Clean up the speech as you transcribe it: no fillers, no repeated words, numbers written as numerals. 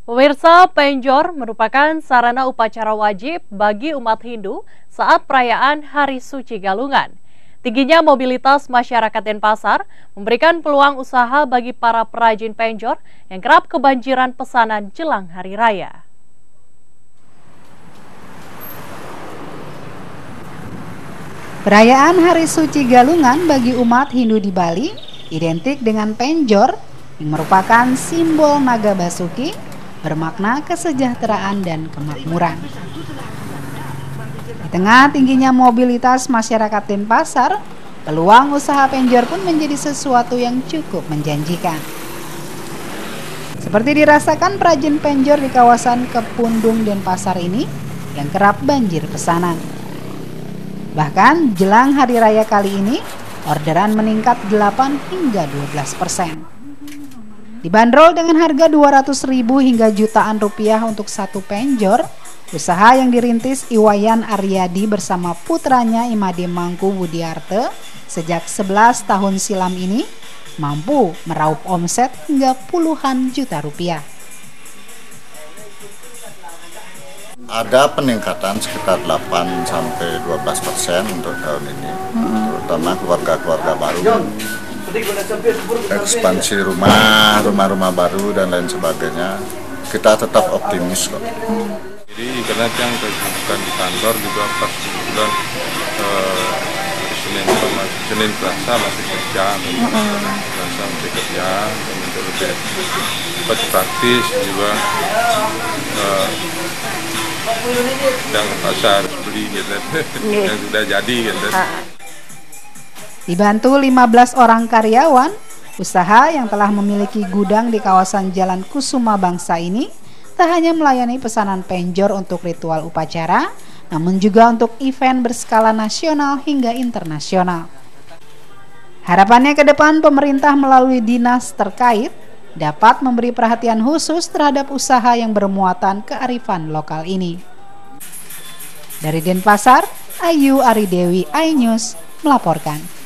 Pemirsa, penjor merupakan sarana upacara wajib bagi umat Hindu saat perayaan Hari Suci Galungan. Tingginya mobilitas masyarakat Denpasar memberikan peluang usaha bagi para perajin penjor yang kerap kebanjiran pesanan jelang Hari Raya. Perayaan Hari Suci Galungan bagi umat Hindu di Bali identik dengan penjor yang merupakan simbol naga basuki, bermakna kesejahteraan dan kemakmuran. Di tengah tingginya mobilitas masyarakat Denpasar, peluang usaha penjor pun menjadi sesuatu yang cukup menjanjikan. Seperti dirasakan perajin penjor di kawasan Kepundung Denpasar ini yang kerap banjir pesanan. Bahkan jelang hari raya kali ini, orderan meningkat 8 hingga 12%. Dibanderol dengan harga 200.000 hingga jutaan rupiah untuk satu penjor, usaha yang dirintis Iwayan Aryadi bersama putranya Imade Mangku Budiarte sejak 11 tahun silam ini mampu meraup omset hingga puluhan juta rupiah. Ada peningkatan sekitar 8-12% untuk tahun ini, terutama keluarga-keluarga baru, ekspansi rumah baru dan lain sebagainya. Kita tetap optimis kok. Jadi karena yang kesibukan di kantor juga pas bulan Senin Selasa masih kerja, Selasa masih kerja, dan untuk lebih cepat praktis juga yang pasar beli gitu, yang sudah jadi gitu. Dibantu 15 orang karyawan, usaha yang telah memiliki gudang di kawasan Jalan Kusuma Bangsa ini tak hanya melayani pesanan penjor untuk ritual upacara, namun juga untuk event berskala nasional hingga internasional. Harapannya ke depan pemerintah melalui dinas terkait dapat memberi perhatian khusus terhadap usaha yang bermuatan kearifan lokal ini. Dari Denpasar, Ayu Aridewi, iNews melaporkan.